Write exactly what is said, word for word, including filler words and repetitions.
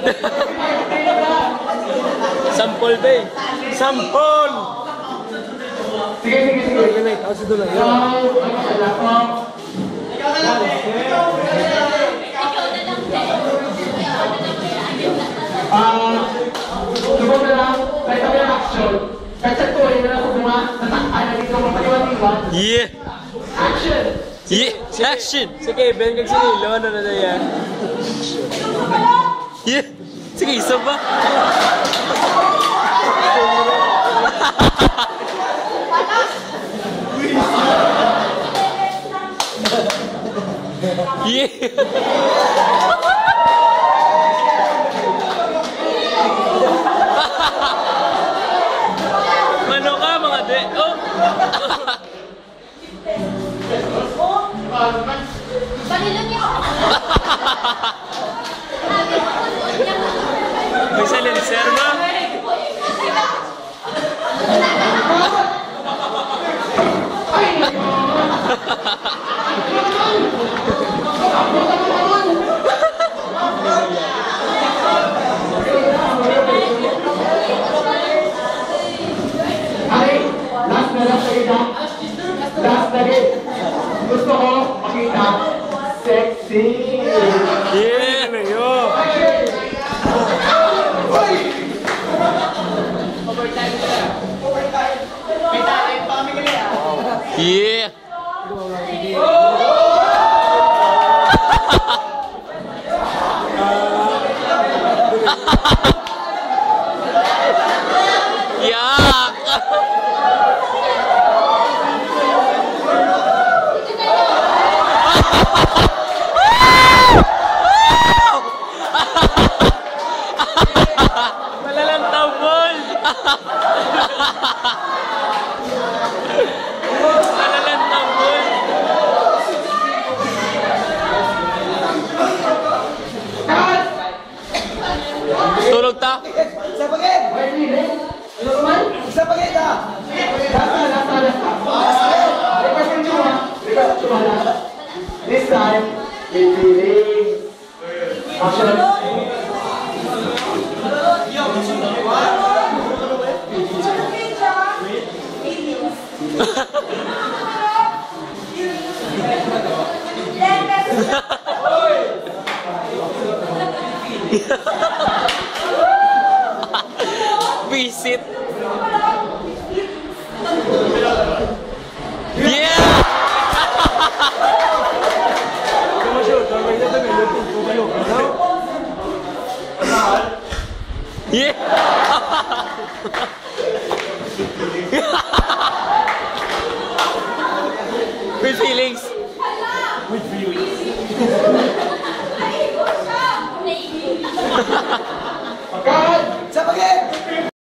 Sampol ba eh. Sampol! Sige, sige, sige. Wait, wait, ako si Duloy. Ikaw, ikaw na lang. Ah, subok na lang. Kahit kami ang action. Kahit sa tuloy na lang kung mga natakpan na dito mapaliwan-iwan. Yeah! Action! Yeah! Action! Sige, Ben, kag sinilo. Ano na na yan? Yeah! Sige, isa ba? Yeah! Mano ka mga de? Oh! Balilon niya. May silencer ba? Okay, last na last na kita. Last na kita. Gusto ko makita sexy. Yeah! Mayo! Yeah! Malalang tambol! Malalang tambol! Tulog ta? Isa pa gid! Isa pa gid ah! This time, with feelings. Action. Visit. Yeah! Yeah! With feelings. With feelings.